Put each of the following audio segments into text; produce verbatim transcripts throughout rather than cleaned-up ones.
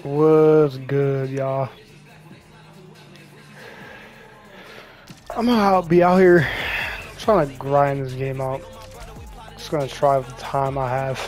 What's good, y'all? I'm gonna out- be out here trying to grind this game out. Just gonna try the time I have.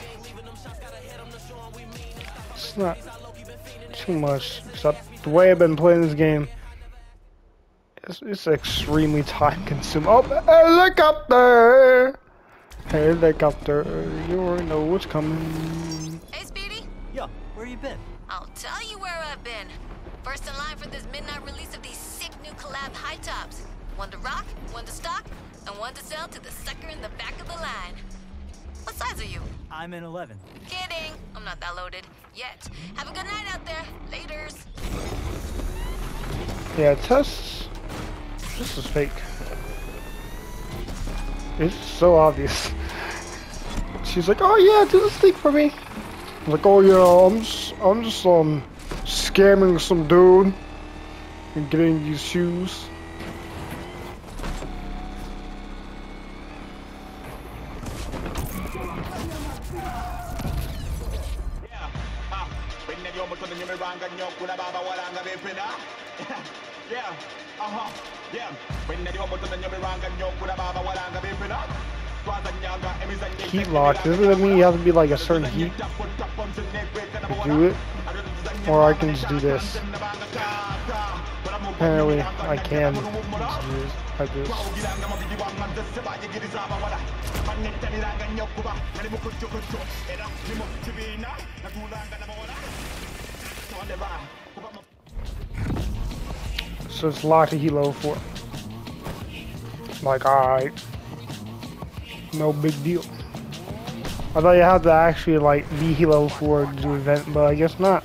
It's not too much, except the way I've been playing this game. It's, it's extremely time consuming. Oh, helicopter! Helicopter, you already know what's coming. Hey, Speedy. Yo, where you been? I'll tell you where I've been. First in line for this midnight release of these sick new collab high tops. One to rock, one to stock, and one to sell to the sucker in the back of the line. What size are you? I'm in eleven. Kidding. I'm not that loaded. Yet. Have a good night out there. Laters. Yeah, Tess. This is fake. It's so obvious. She's like, oh yeah, do this thing for me. I'm like, oh yeah, I'm just, I'm just um scamming some dude and getting these shoes. Yeah, uh-huh, yeah. Heat lock, doesn't that mean you have to be like a certain heat to do it? Or I can just do this. Apparently, I can just do this like this. So it's locked to Hilo four. Like, alright. No big deal. I thought you had to actually like be Hilo four to do event, but I guess not.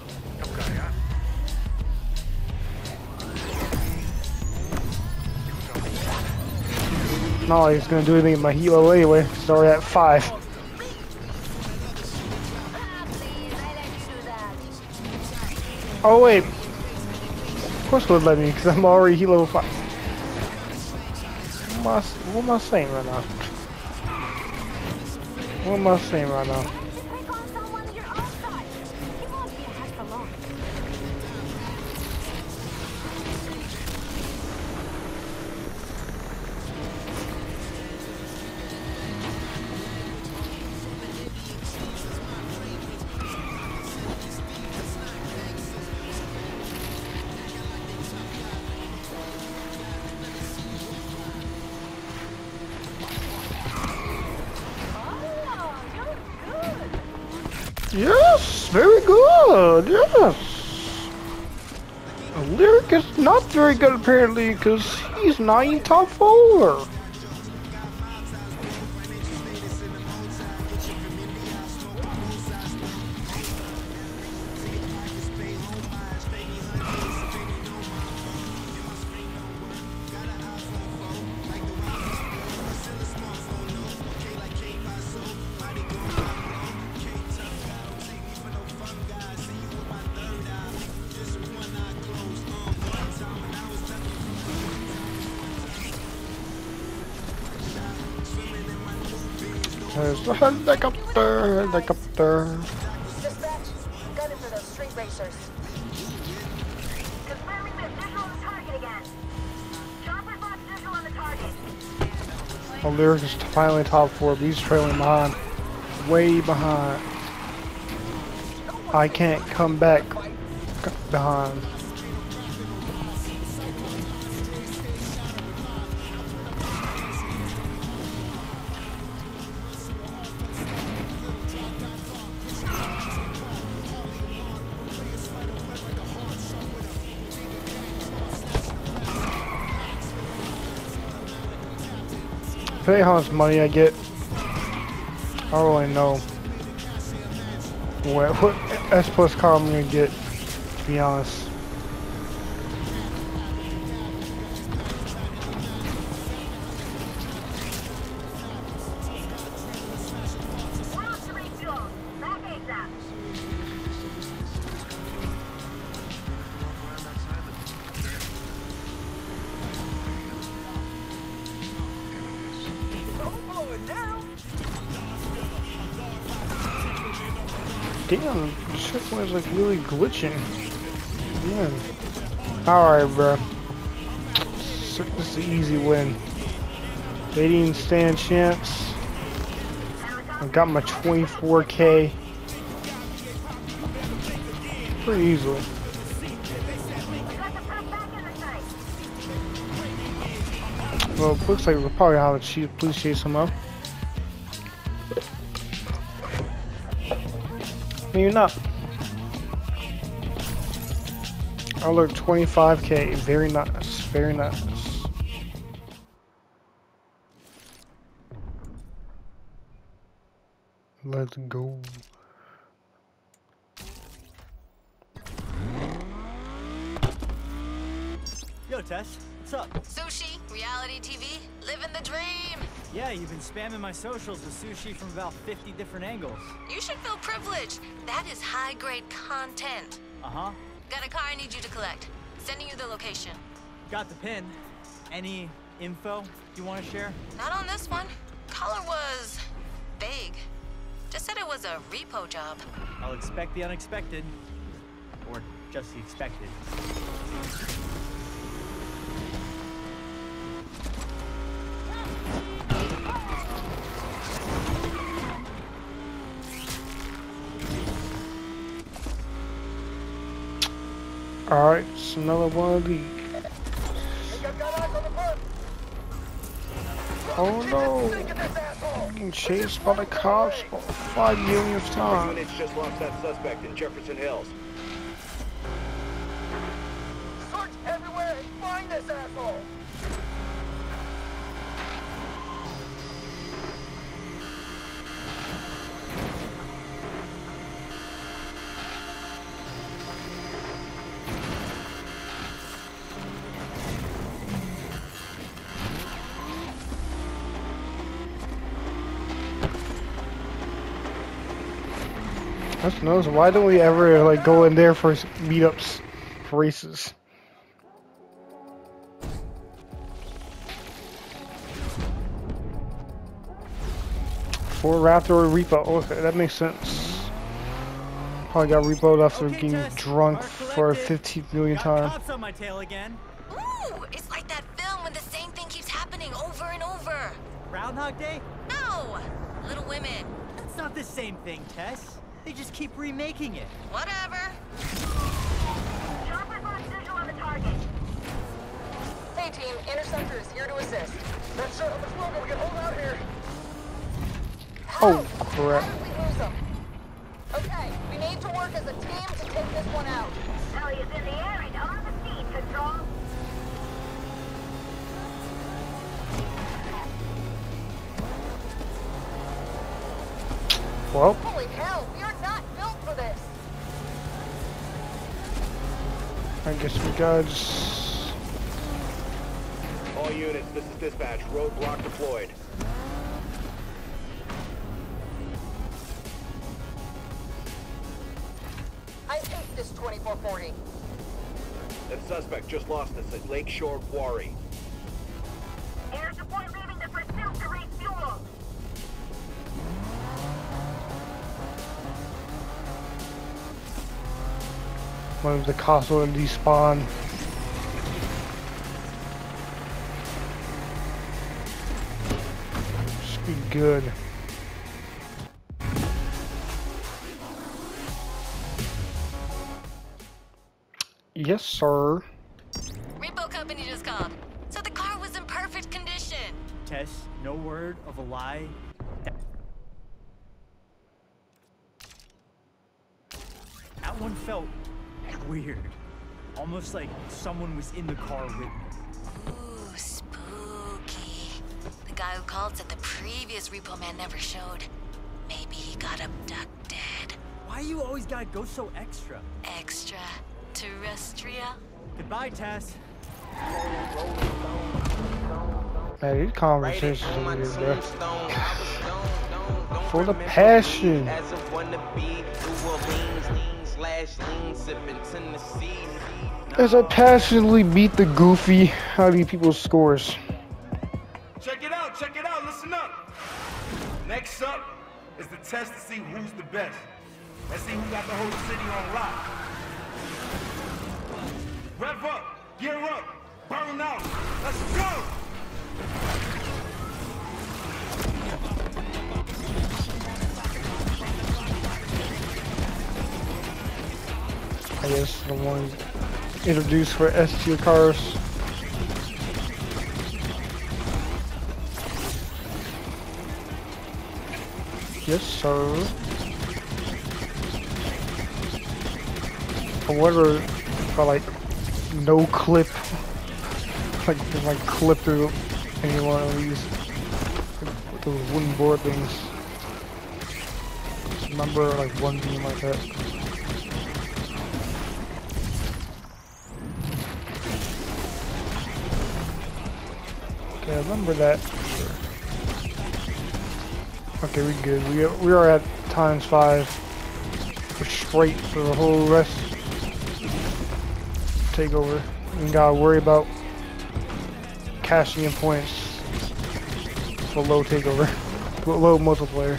Not like it's gonna do anything in my Hilo anyway. It's already at five. Oh wait. Of course it would let me because I'm already Hilo five. What am, I, what am I saying right now? What am I saying right now? Yes, very good, yes. Lyric is not very good apparently because he's not in top four. There's the helicopter, helicopter. Dispatch, gunning for those street racers. Confirming the visual on the target again. Chopper box visual on the target. Oh, Lyric is finally top four, but he's trailing behind. Way behind. I can't come back behind. Depending on how much money I get, I don't really know what, what S plus car I'm gonna get, to be honest. Damn, shit was like really glitching. Man. Alright, bro. So this is an easy win. They didn't stand a chance. I got my twenty-four K. Pretty easily. Well, it looks like we'll probably have a cheat. Please chase him up. Maybe not. I look twenty-five K. Very nice. Very nice. Let's go. Yo, Tess, what's up? Sushi, reality T V, living the dream. Yeah, you've been spamming my socials with sushi from about fifty different angles. You should feel privileged. That is high-grade content. Uh-huh. Got a car I need you to collect. Sending you the location. Got the pin. Any info you want to share? Not on this one. Caller was vague. Just said it was a repo job. I'll expect the unexpected. Or just the expected. Alright, it's another one of these. Oh no! Getting chased by the cops for five millionth time. Units just lost that suspect in Jefferson Hills. Search everywhere and find this asshole! That's knows. Why don't we ever like go in there for meetups, for races? For Raptor or Repo. Okay, that makes sense. Probably got repoed after Okay, getting Tess, drunk mark for a collected. fifteenth million Got time. cops on my tail again. Ooh, it's like that film when the same thing keeps happening over and over. Groundhog Day? No! Little Women. That's not the same thing, Tess. They just keep remaking it. Whatever. Chopper lost visual on the target. Hey team, Interceptor is here to assist. That's it. Let's move. We can hold out here. Oh crap. How did we lose them? Okay, we need to work as a team to take this one out. Ellie is in the air and on the scene, Control. Well, Holy hell, we are not built for this. I guess we got just... All units, this is dispatch. Roadblock deployed. I hate this twenty-four forty. That suspect just lost us at Lakeshore Quarry. Air support leaving the pursuit to refuel. One of the cops will despawn. Should be good. Yes, sir. Repo company just called. So the car was in perfect condition. Tess, no word of a lie. That one felt weird. Almost like someone was in the car with me. Ooh, spooky. The guy who called said the previous repo man never showed. Maybe he got abducted. Why you always gotta go so extra? Extra terrestrial. Goodbye, Tess. Man, these conversations are weird, bro. For the passion. As I passionately beat the goofy out of these people's scores. Check it out, check it out, listen up. Next up is the test to see who's the best. Let's see who got the whole city on lock. Rev up, gear up, burn out. Let's go! I guess the ones introduced for S tier cars. Yes, sir. I wonder if I like no clip, like if I clip through any one of these like, those wooden board things. Remember like one beam like that. Okay, I remember that. Okay, we good. We are, we are at times five. We're straight for the whole rest. Takeover. We ain't gotta worry about cashing in points for low takeover, low multiplayer.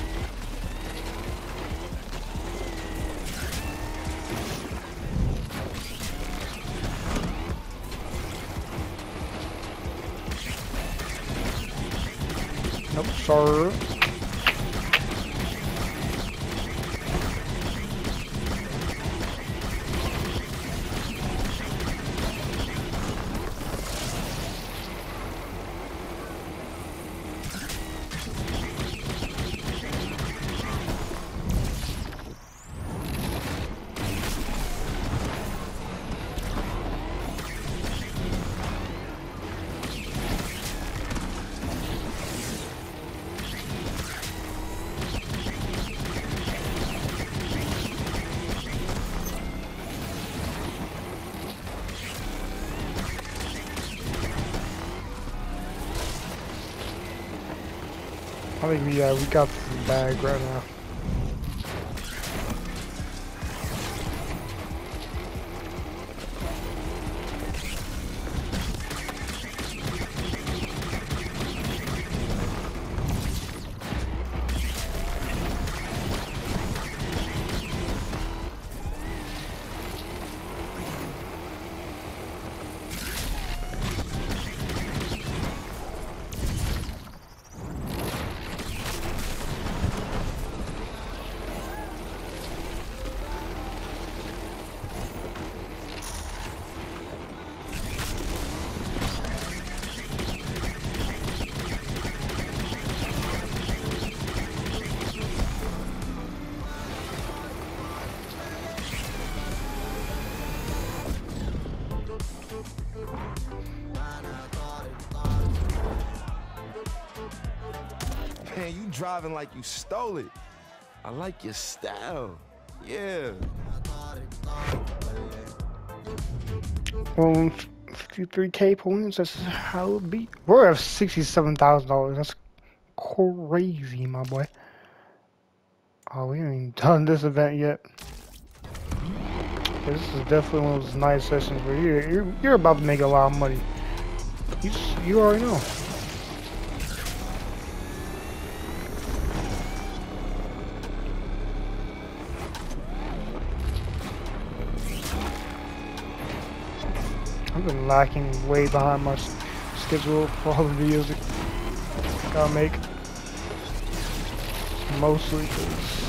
Nope, sorry. I think we, uh, we got the bag right now. Man, you driving like you stole it. I like your style. Yeah. Um, fifty-three K points, that's how it be. We're at sixty-seven thousand dollars. That's crazy, my boy. Oh, we ain't even done this event yet. This is definitely one of those nice sessions where you're, you're, you're about to make a lot of money. You, you already know. I've been lacking way behind my schedule for all the videos I gotta make. Mostly because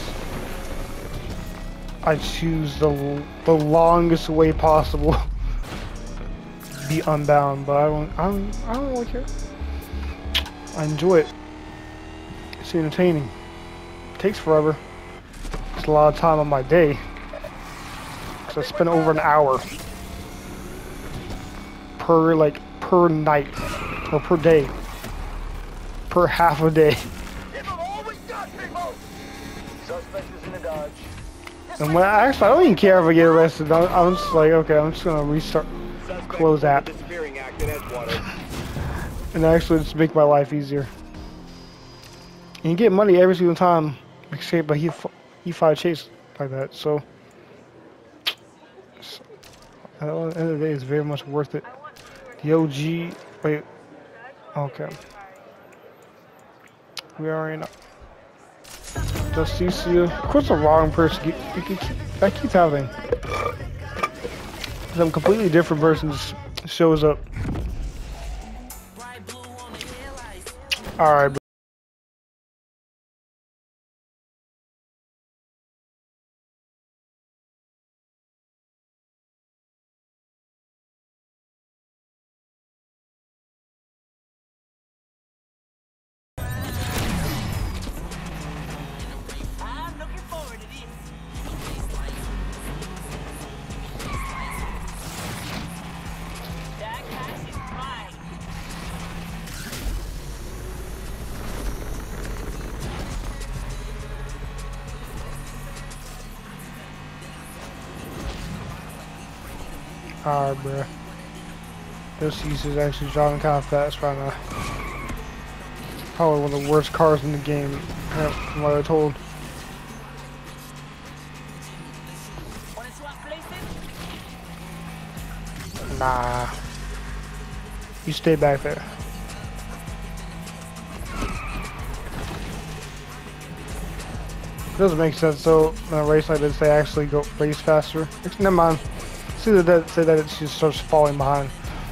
I choose the the longest way possible to be unbound, but I don't I don't I don't really care. I enjoy it. It's entertaining. It takes forever. It's a lot of time on my day. Cause I spend over an hour per like per night or per day, per half a day. And when I actually I don't even care if I get arrested. I'm, I'm just like, okay, I'm just gonna restart, close app, and actually just make my life easier. And you get money every single time, except but he he five chase like that. So, so at the end of the day, it's very much worth it. The O G, wait, okay, we already know. Justicia. Of course, the wrong person. You, you keep, that keeps happening. Some completely different person just shows up. Alright, bro. Alright, bro. This use is actually driving kind of fast right now. Probably one of the worst cars in the game, from what I told. Nah. You stay back there. It doesn't make sense, so in a race like this, they actually go race faster. Actually, never mind. See that say that it just starts falling behind.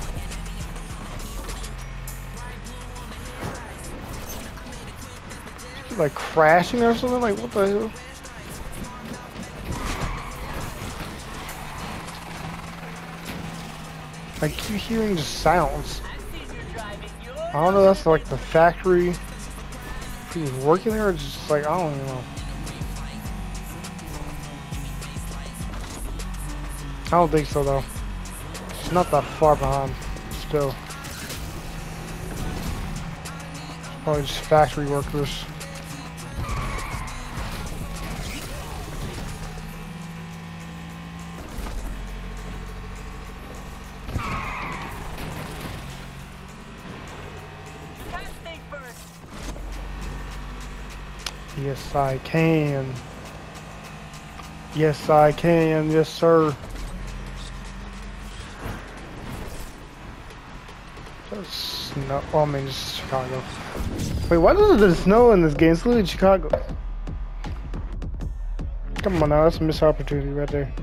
Like crashing or something? Like what the hell? I keep hearing just sounds. I don't know, that's like the factory. If he was working there or just like, I don't even know. I don't think so though. It's not that far behind still. Probably just factory workers. Yes, I can. Yes, I can. Yes, sir. Snow. Oh, I mean, it's Chicago. Wait, why does it snow in this game? It's literally Chicago. Come on now, that's a missed opportunity right there.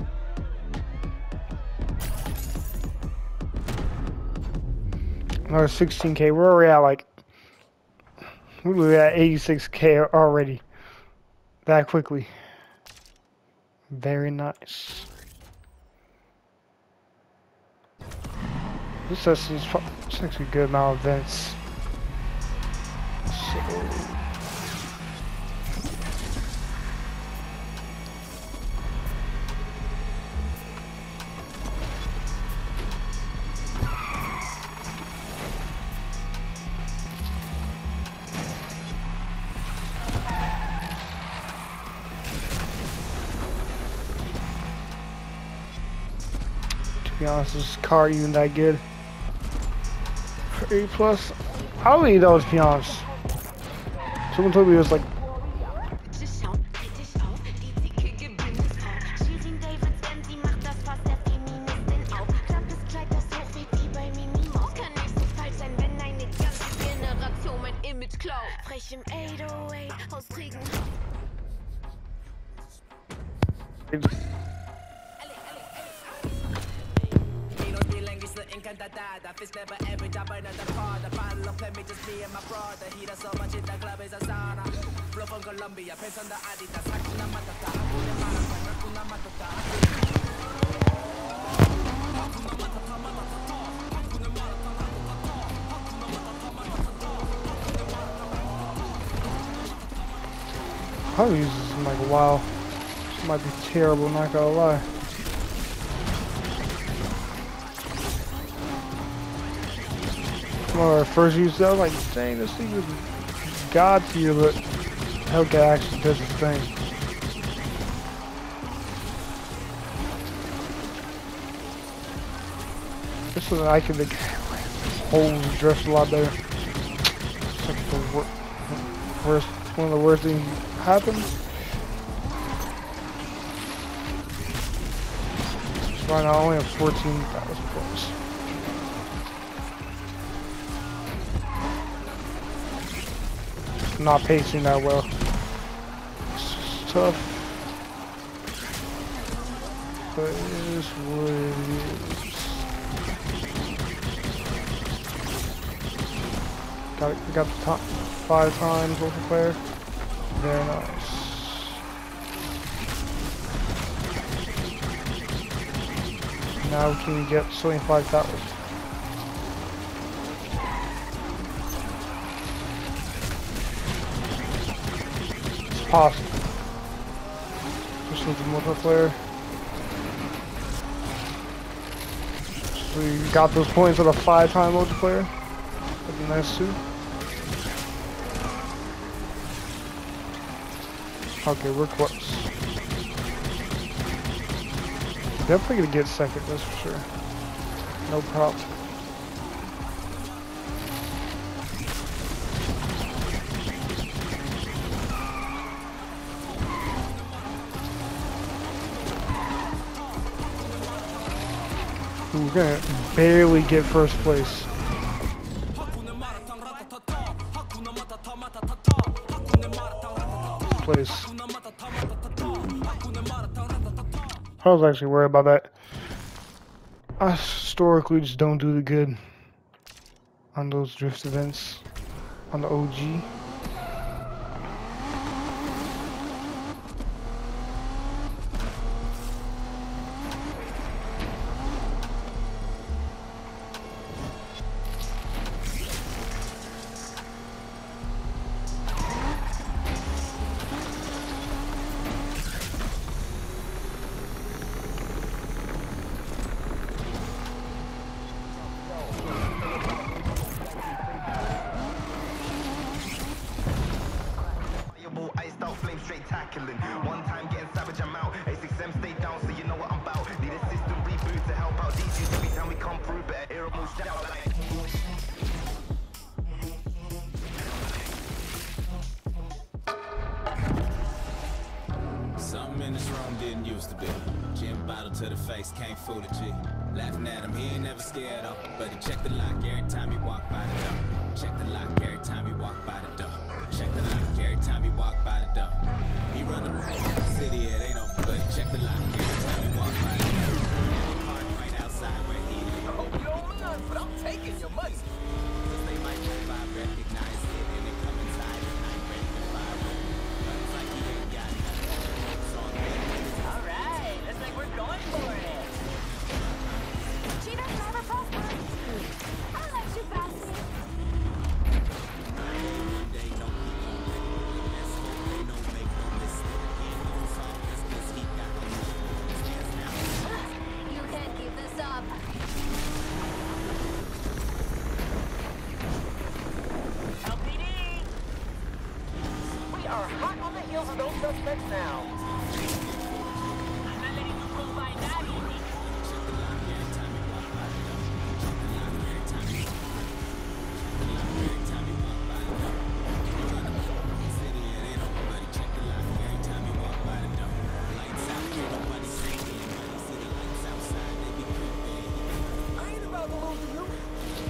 Another sixteen K. We're already at like. We're at eighty-six K already. That quickly. Very nice. This is it's actually a good amount of events. So. To be honest, this car even that good. For A plus, I don't need those, to be honest. Someone told me it was like. I'll use this in like a while. This might be terrible, not gonna lie. When I first used it, I was like, dang, this thing is God tier, but Hellcat actually does its thing. This one I can make holes dress a lot better. It's like the wor worst, one of the worst things happens. So right now I only have fourteen thousand points. Not pacing that well. tough. But it is what it is. Got it, got the top five times multiplayer. Very nice. Now can we get seventy-five thousand? It's possible. Just with the multiplayer. So we got those points with a five-time multiplayer. That'd be nice too. Okay, we're close. Definitely gonna get second, that's for sure. No problem. Ooh, we're gonna barely get first place. Place. I was actually worried about that. I historically just don't do the good on those drift events on the O G. One time getting savage, I'm out. A six M stay down, so you know what I'm about. Need a system reboot to help out these dudes every time we come through. Better hear 'em all shout like. Something in this room didn't used to be. Gin bottle to the face, can't fool the G. Laughing at him, he ain't never scared of. But he check the lock every time he walk by the door. Check the lock every time he walk by the door. Check the lock every time he walk by the door. He run the city, it ain't no, but check the lock every time he walk by the door. Park right outside where he live. I hope you don't mind, but I'm taking your money. Cause they might move, I recognize it, and they come inside and I ain't ready to fire it. But it's like he ain't got nothing. So I'm ready. All right, looks like we're going for it. Cheaters never prosper. I'll let you pass me. You can't keep this up. L P D! We are hot on the heels of those suspects now. I'm not letting you go by that easy. I ain't about to lose to you.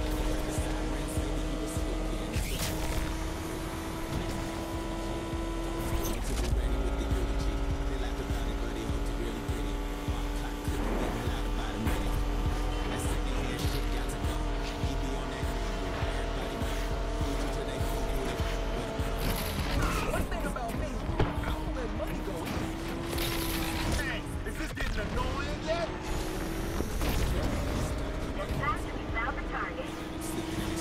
One thing about me, I don't let money go easy. Hey, is this getting annoying yet? It's time to be found the target. This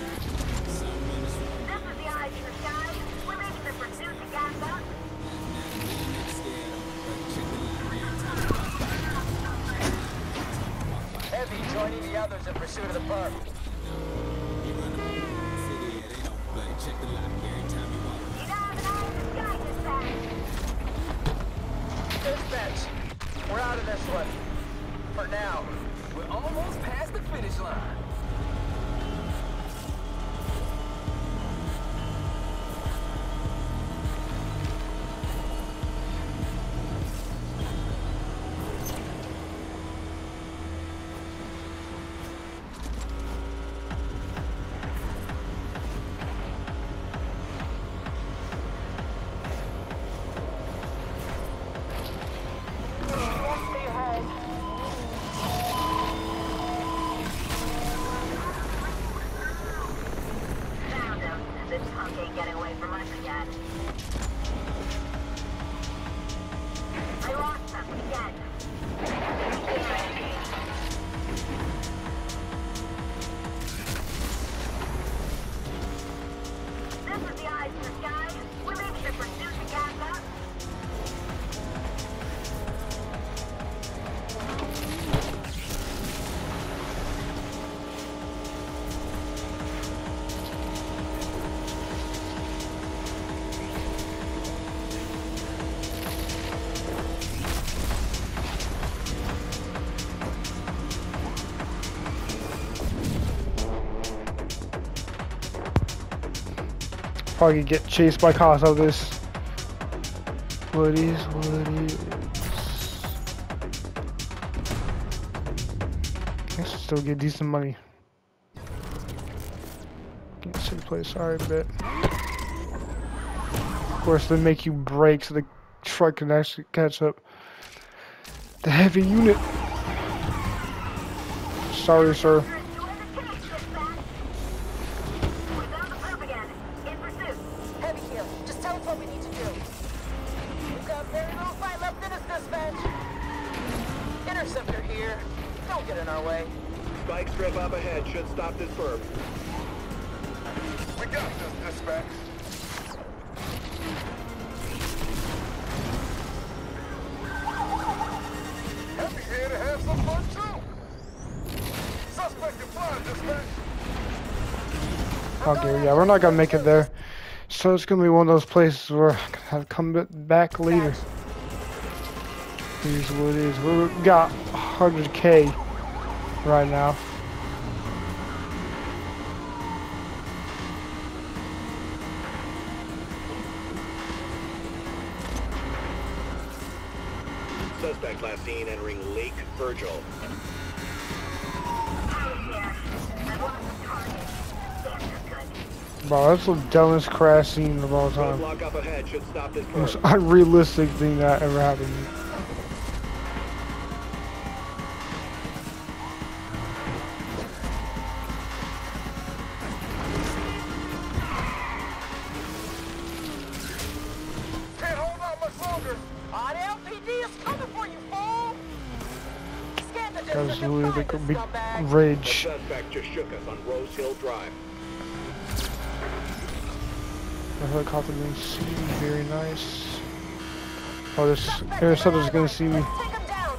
is the eyes in the sky. We're making the pursuit to gas up. Heavy joining the others in pursuit of the perp. You don't have an eye in the sky, dispatch. Dispatch, we're out of this one. For now. We're almost past the finish line. Guys again. I lost them again. This is the eyes in the sky. We're making the pursuit to gas up. Probably get chased by cops out of this. What is, what is? I should still get decent money. Get to the place, sorry, bet. Of course, they make you brake so the truck can actually catch up. The heavy unit. Sorry, sir. Heavy here. Just tell us what we need to do. We've got very little fight left in us, dispatch. Interceptor here. Don't get in our way. Spike strip up ahead should stop this burp. We got this, dispatch. Happy here to have some fun too. Suspect implied, dispatch. Okay, yeah, we're not gonna make it there. So it's gonna be one of those places where I can have come back later. Here's what it is. We got one hundred K right now. Suspect last seen entering Lake Virgil. Bro, that's the dumbest crash scene of all time. Roadblock up ahead should stop this Most burp. unrealistic thing that ever happened. Can't hold out much longer. On L P D is coming for you, fool! Scan the That was distance really and like a find big the scumbag. The rage. suspect just shook us on Rose Hill Drive. The helicopter didn't see me. Very nice. Oh, this interceptor's gonna see me. Take him down.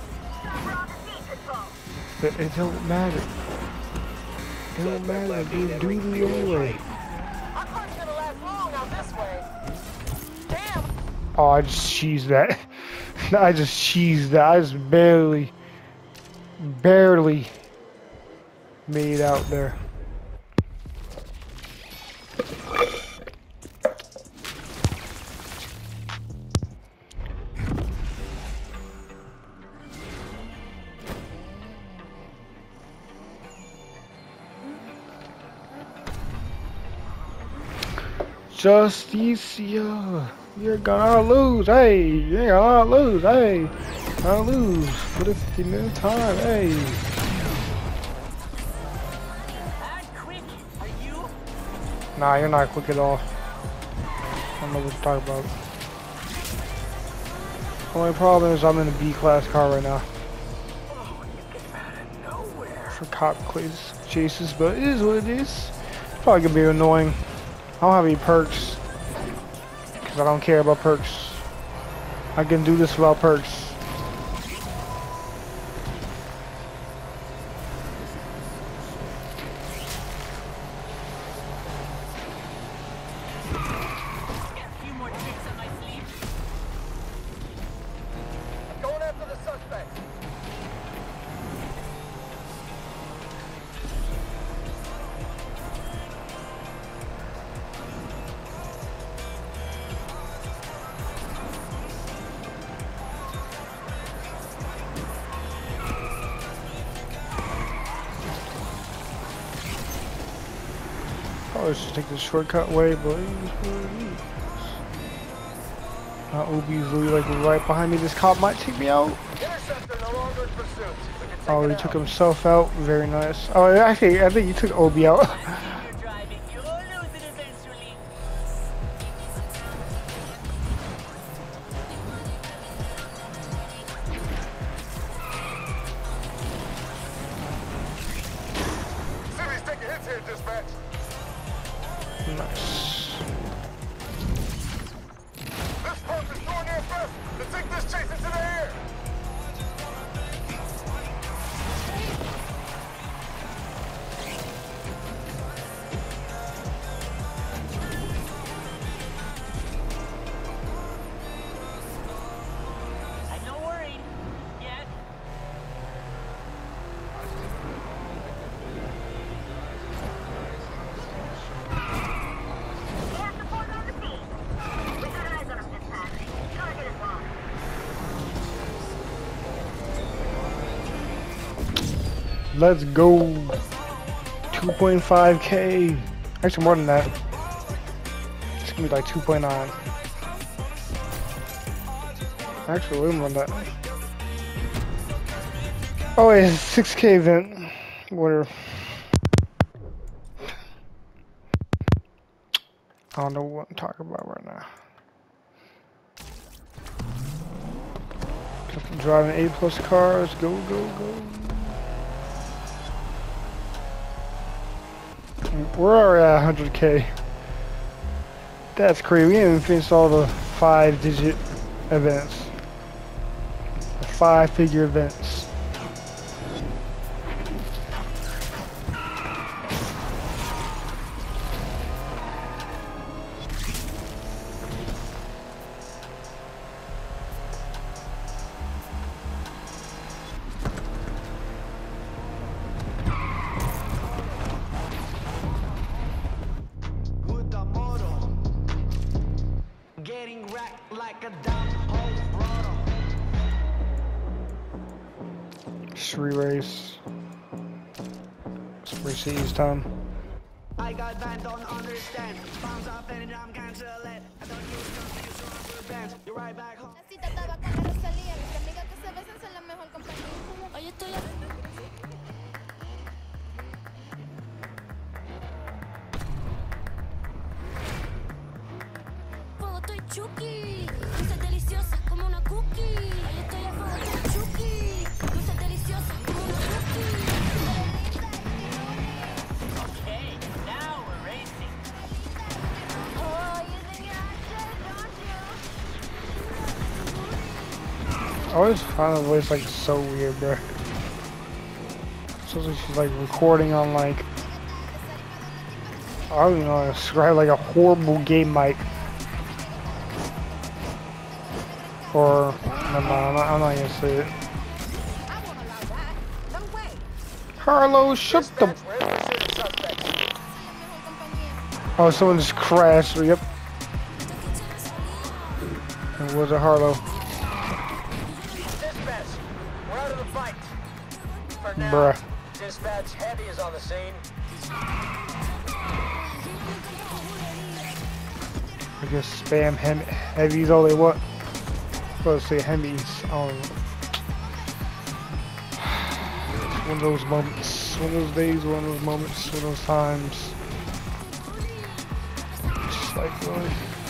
But it don't matter. It don't Suspect matter. last seen Do entering duty Fuel anyway. Heights. Our car's gonna last long out this way. Damn. Oh, I just cheesed that. I just cheesed that. I just barely, barely made it out there. Justicia, you're gonna lose, hey, you're gonna lose, hey, gonna lose for the fifty minute time, hey. Add quick. Are you? Nah, you're not quick at all. I don't know what you're talking about. Only problem is I'm in a B class car right now. For cop quiz chases, but it is what it is. Probably gonna be annoying. I don't have any perks, because I don't care about perks. I can do this without perks. Going after the suspect. Probably should take the shortcut way, but it is what it is. My O B's literally like right behind me. This cop might take me out. Interceptor no longer in pursuit. We can take Oh, it he out. took himself out. Very nice. Oh, actually, I think he took O B out. You're driving. You'll lose it eventually. Nice. This pump is doing their best to take this chase into the air. I'm not worried yet. Air support on the scene. We got eyes on him, dispatch. Target is lost. Let's go. two point five K. Actually, more than that. It's gonna be like two point nine. Actually, way more than that. Oh, it's six K event. Whatever. I don't know what I'm talking about right now. Driving A plus cars. Go, go, go. We're already at one hundred K. That's crazy. We haven't even finished all the five digit events. The five figure events. With the motor, getting wrecked like a dumb whole throttle. Street race. Race each time. I got banned, don't understand. Bounce off and I'm cancel it. I don't use something so I'm for bands. You're right back home. La cita estaba con la Rosalía. Mis amigas que se besan son la mejor compañía. Hoy estoy a... Fuego, estoy Chucky. Dulce deliciosa como una cookie. Hoy estoy a fuego, estoy Chucky. Dulce deliciosa como una cookie. Okay, now we're racing. Oh, you think you're hot shit, don't you? I always find the voice like so weird, bro. Sounds like she's like recording on like, I don't even know how to describe, like a horrible game mic. Or no, no, I'm not, I'm not gonna say it. I won't allow that. No way. Harlow, shut the. Where's the shooting suspect? Oh, someone just crashed. Yep. And was it Harlow? Dispatch, we're out of the fight. For now, Bruh. dispatch heavy is on the scene. I guess spam hem heavies all they want. Let's say heavies. Um, one of those moments, one of those days, one of those moments, one of those times. Just like really.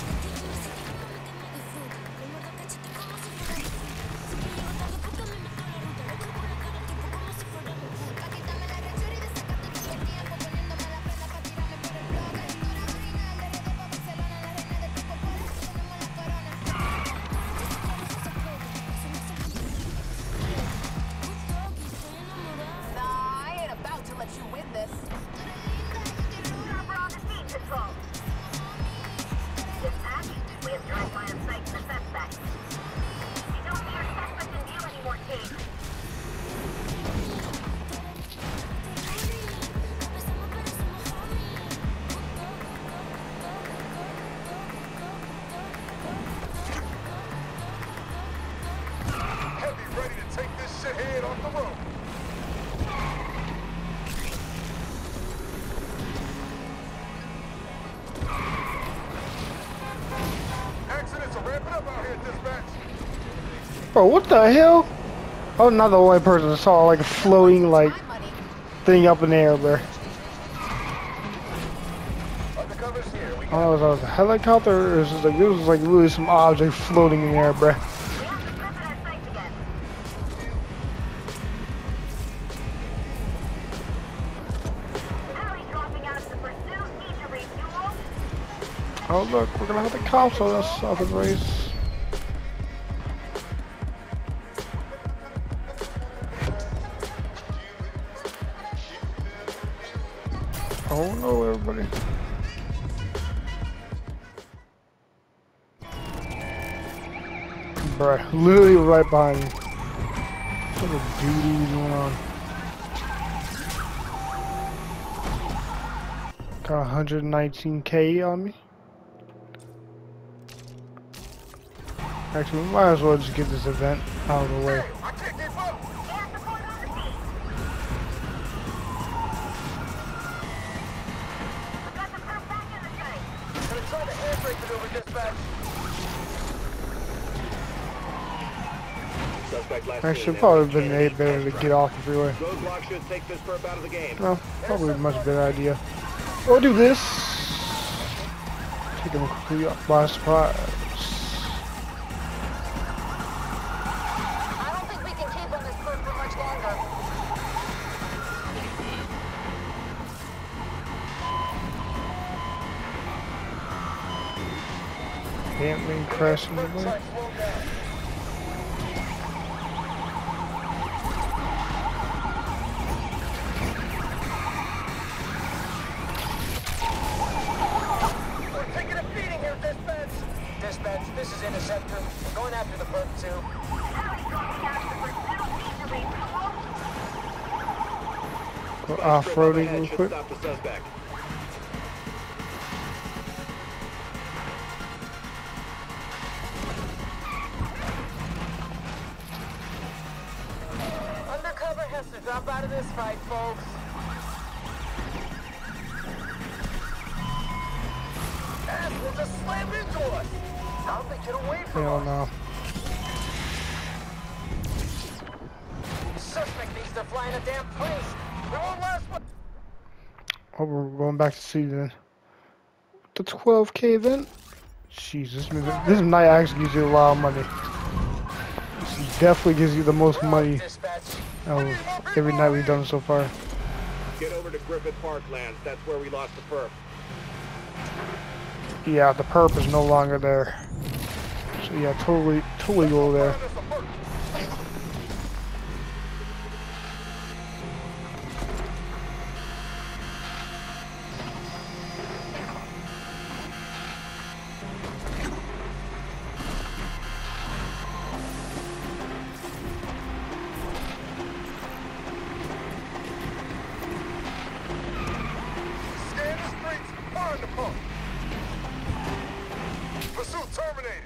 Nah, I ain't about to let you win this. Chopper on the scene, control. Dispatch, we have direct line of sight to the suspect. We don't see our suspect in view anymore, team. Heavy ready to take this shit head off the road. Accidents are ramping up out here, dispatch. Bro, what the hell? I'm not the only person that saw like a floating like My money. thing up in the air, bro. Undercover's here. We I don't know if that was a helicopter or it was just like it was like really some object floating in the air, bro. We have the slip in our sights again. Alley dropping out of the pursuit. Need to refuel. Oh look, we're gonna have the cops on us off the race. Oh no, everybody. Bruh, literally right behind me. What a duty is going on? Got one hundred nineteen K on me. Actually, we might as well just get this event out of the way. I should probably been a better to get off the freeway. Roadblock should take this perp out of the game. No, probably a much better idea. We'll do this. Take them completely off by surprise. I don't think we can keep on this perp for much longer. Can't be crashing the way. Dispatch, this is Interceptor. We're going after the perp too. Go off-roading real Should quick. stop the suspect. Undercover has to drop out of this fight, folks. Ass will just slam into us. How they get away from Hell us? no. Suspect needs to fly in a damn place. We won't last one. Oh, we're going back to see then. The twelve K event? Jesus, this night actually gives you a lot of money. This definitely gives you the most money out of every night we've done so far. Get over to Griffith Parklands. That's where we lost the perp. Yeah, the perp is no longer there. So yeah, totally, totally go there. Scan the streets, find the pump. Pursuit terminated.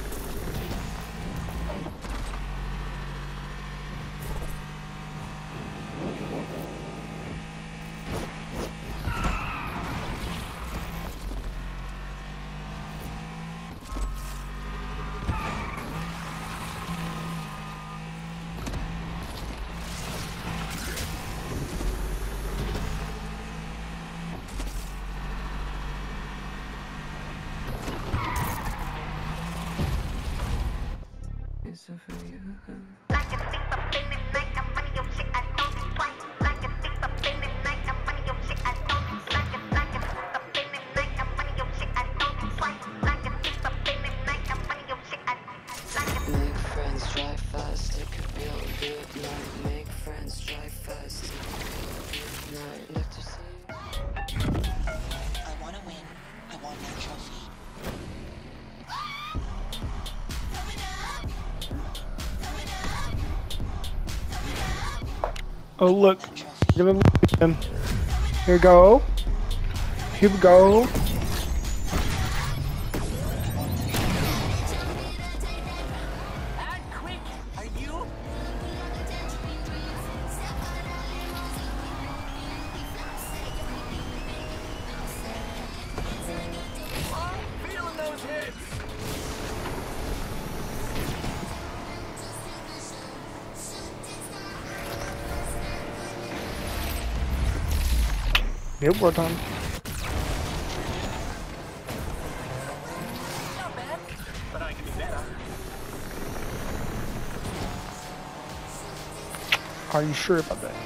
Make friends, drive fast, it could be all good night. Make friends, drive fast, it could be all good night. Like to see. I want to win. I want that trophy. Oh look, gonna leave him. Here we go. Here we go. Act quick. Are you? I'm feeling those hits. Yep, we're done. Not bad, but I can do better. Are you sure about that?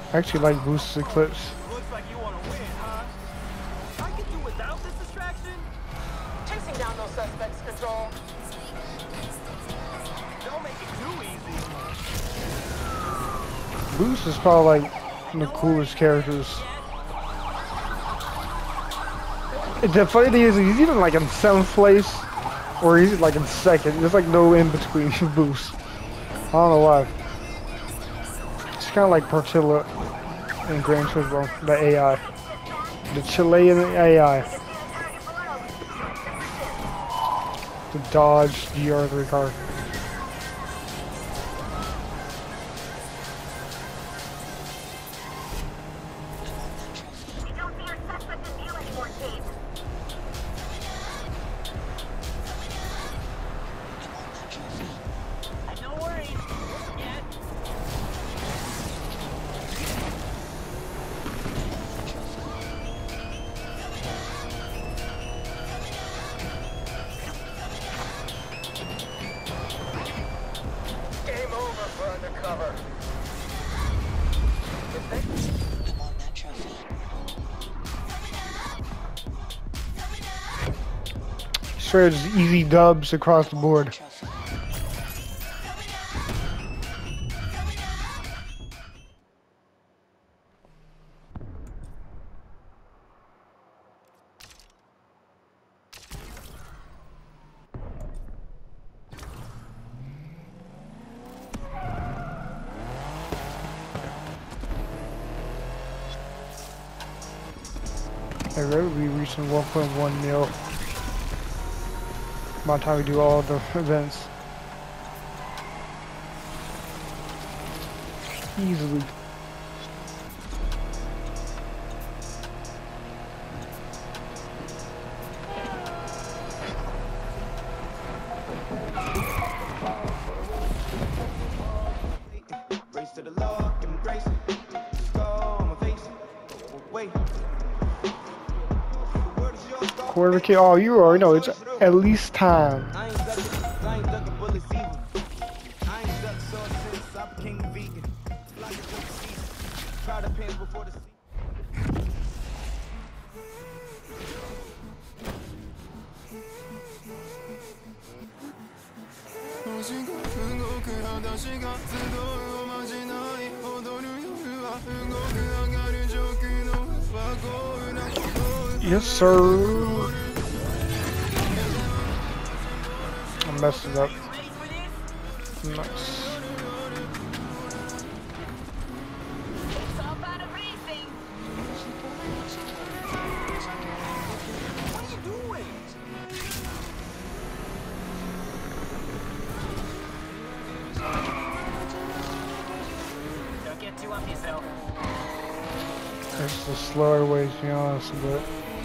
I actually like Boost Eclipse. Looks like you want to win, huh? I can do without this distraction. Chasing down those suspects, Control. Don't make it too easy. Boost is probably like one of the coolest characters. The funny thing is, he's even like in seventh place, or he's like in second. There's like no in between Boost. I don't know why. It's kind of like Portilla in Gran Turismo, the A I. The Chilean A I. The Dodge G R three car. Straight just easy dubs across the board. Hey, Red will be reaching one point one mil. By the time we do all the events. Easily. Race to the Lord, give him grace. Just go on my face. Wait. Quarter K. Oh, you already know it's at least time. I ain't ducking, I ain't ducking bullets either. I ain't ducked so since I became vegan. Like a good season. Try the pants before the season. Yes, sir. I messed it up. Nice. Don't get too up yourself. It's the slower way, to be honest, but.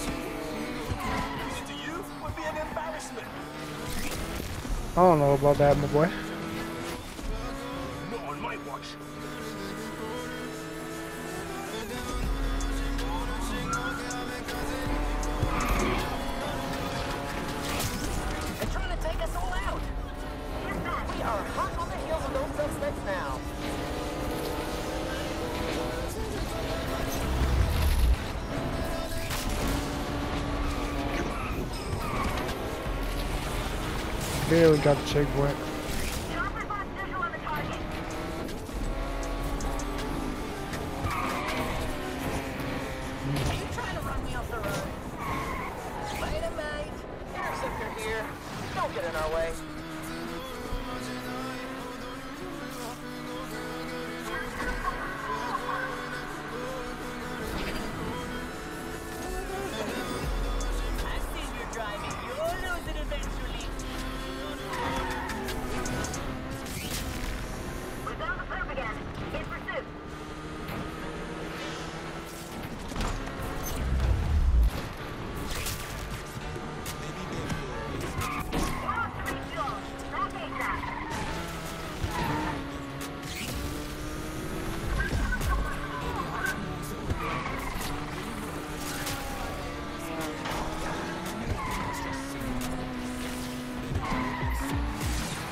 I don't know about that, my boy. Not on my watch. They're trying to take us all out. We are hot on the heels of those suspects now. Barely got the checkpoint.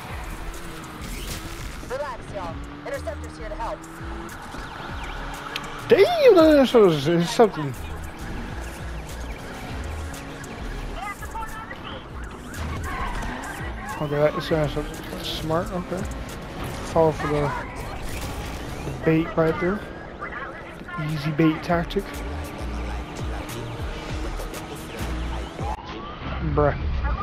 Relax, y'all. Interceptor's here to help. Damn, that was it's something. Okay, that's uh, smart. Okay, fall for the, the bait right there. Easy bait tactic. Bruh.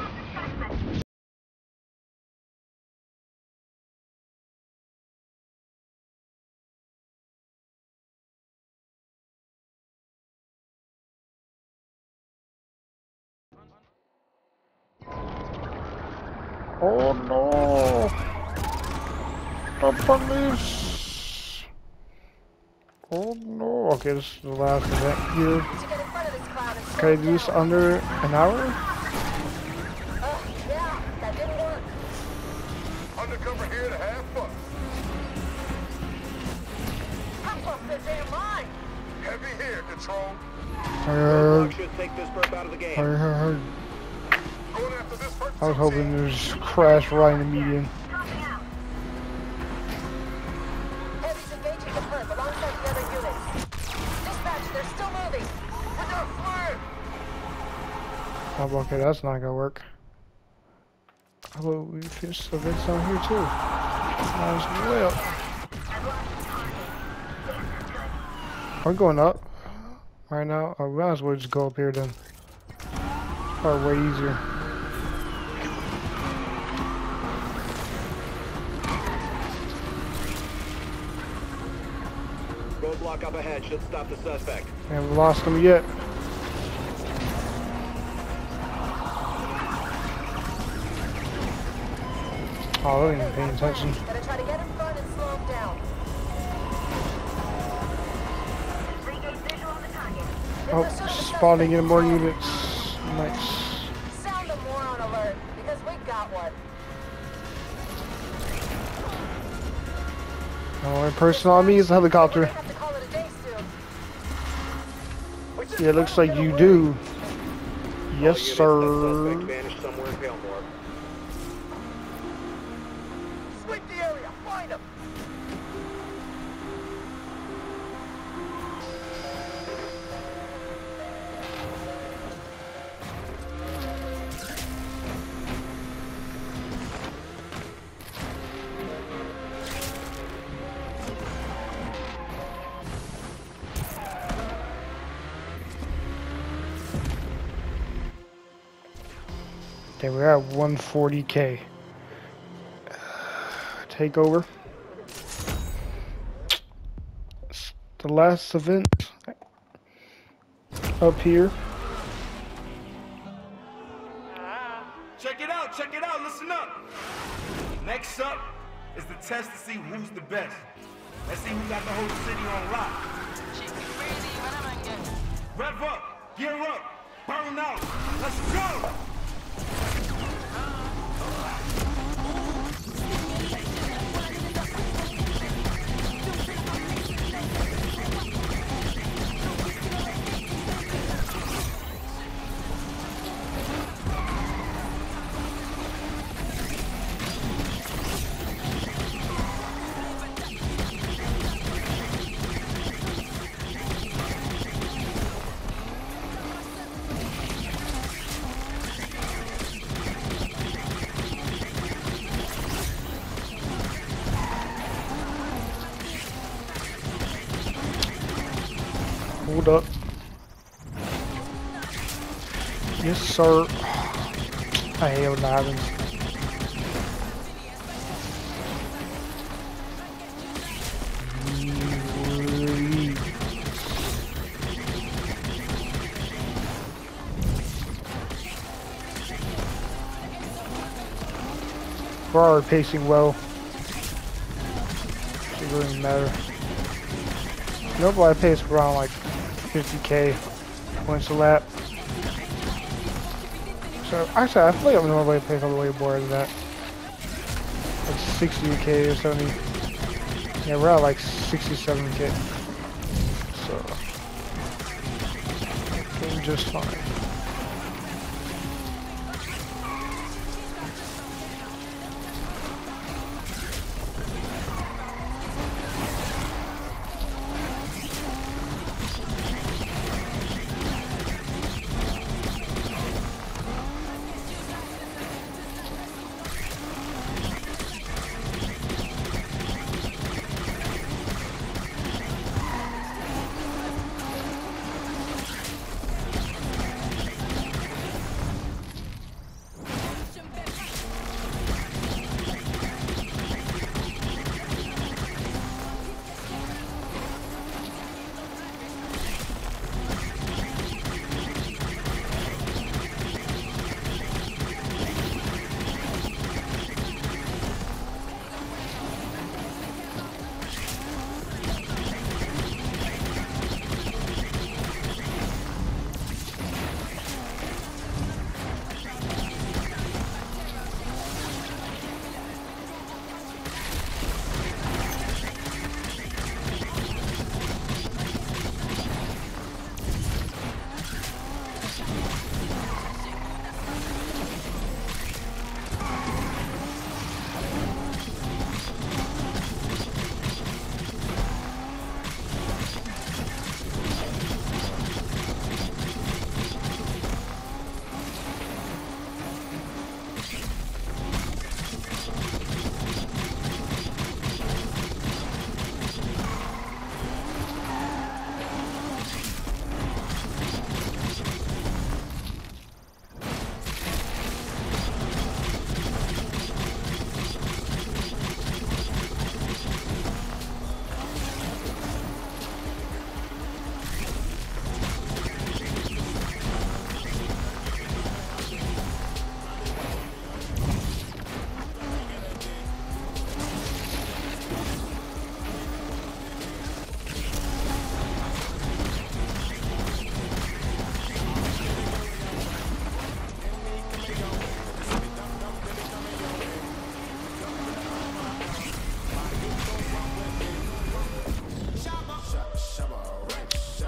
Oh no! The police! Oh no! Okay, this is the last event here. Can I do this under an hour? Uh, yeah, that didn't work. Undercover here to have fun. I've lost their damn mind. Heavy here, Control. Heard. Should take this perp out of the game. Heard, heard, heard. Going after this person. I was hoping there's crash right in the median. Heavy's engaging the perp alongside the other units. Dispatch, they're still moving. We got flared. Oh, okay, that's not gonna work. How about we finish the events on here too? Might as well. I'm going up right now. I might as well just go up here then. Probably way easier. Roadblock up ahead should stop the suspect. Haven't lost them yet. Oh, I ain't paying attention. Gotta try to get in front and slow him down. Oh, spawning in more units. Nice. Sound the moron alert, because we got one. The only person on me is the helicopter. Have to call it a day soon. Yeah, it looks like you do. Yes, All units, sir. the suspect vanished somewhere in Palemore. Sweep the area, find him. Okay, we're at one forty K. Uh, take over. It's the last event up here. Check it out, check it out, listen up. Next up is the test to see who's the best. Let's see who got the whole city on lock. Rev up, gear up, burn out. Let's go! Hold up. Yes, sir. I hate when that happens. We're already pacing well. It doesn't matter. Nope, I pace around like fifty K points a lap. So actually, I feel like I'm normally pace all the way more than that. Like sixty K or seventy. Yeah, we're at like sixty-seven K. So doing just fine.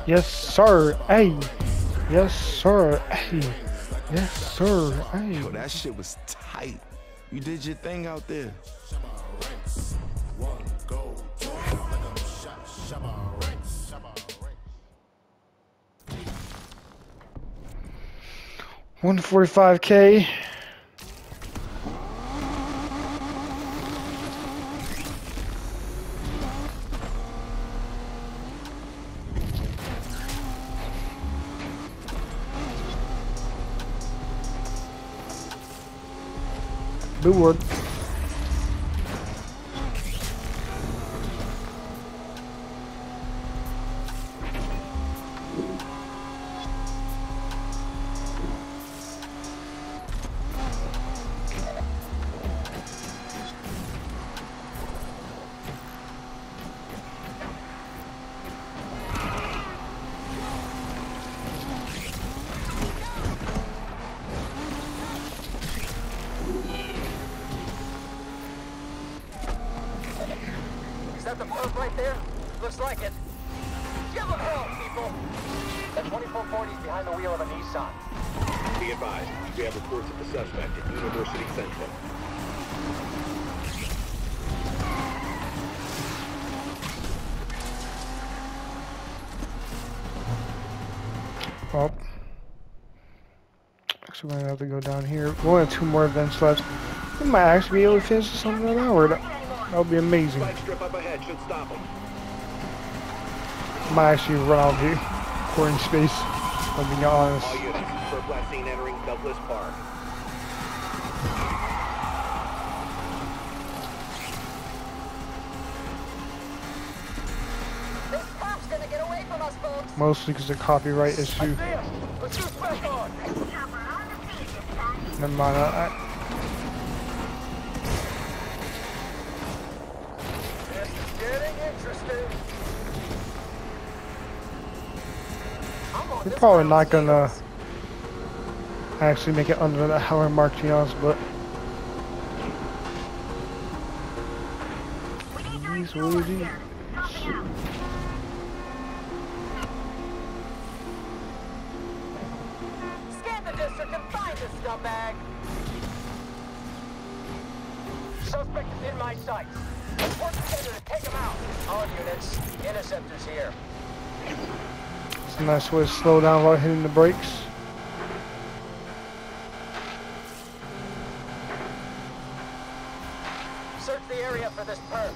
Yes, sir. Hey. Yes, sir. Hey. Yes, sir. Hey. Yo, that shit was tight. You did your thing out there. one forty-five K. Blue wood. Is that the perp right there? Looks like it. Give them hell, people! That twenty-four forty is behind the wheel of a Nissan. Be advised, we have reports of the suspect at University Central. Oh. Actually, we're gonna have to go down here. We only have two more events left. We might actually be able to finish this on an hour. That would be amazing. Spike strip up ahead should stop him. Might actually run out of here. Recording space. I'll be honest. All units, perp last seen entering Douglas Park. This perp's gonna get away from us, folks! Mostly because of copyright issue. Let's shoot back on! Never mind. I, I, This is getting interesting. we're probably not gonna actually make it under the hour mark, to be honest, but these will be. Scan the district and find this scumbag! Suspect is in my sights. Let's work together to take him out. All units, interceptors here. It's a nice way to slow down without hitting the brakes. Search the area for this perp.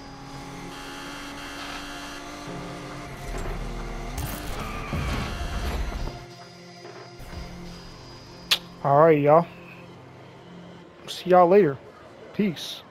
Alright, y'all. See y'all later. Peace.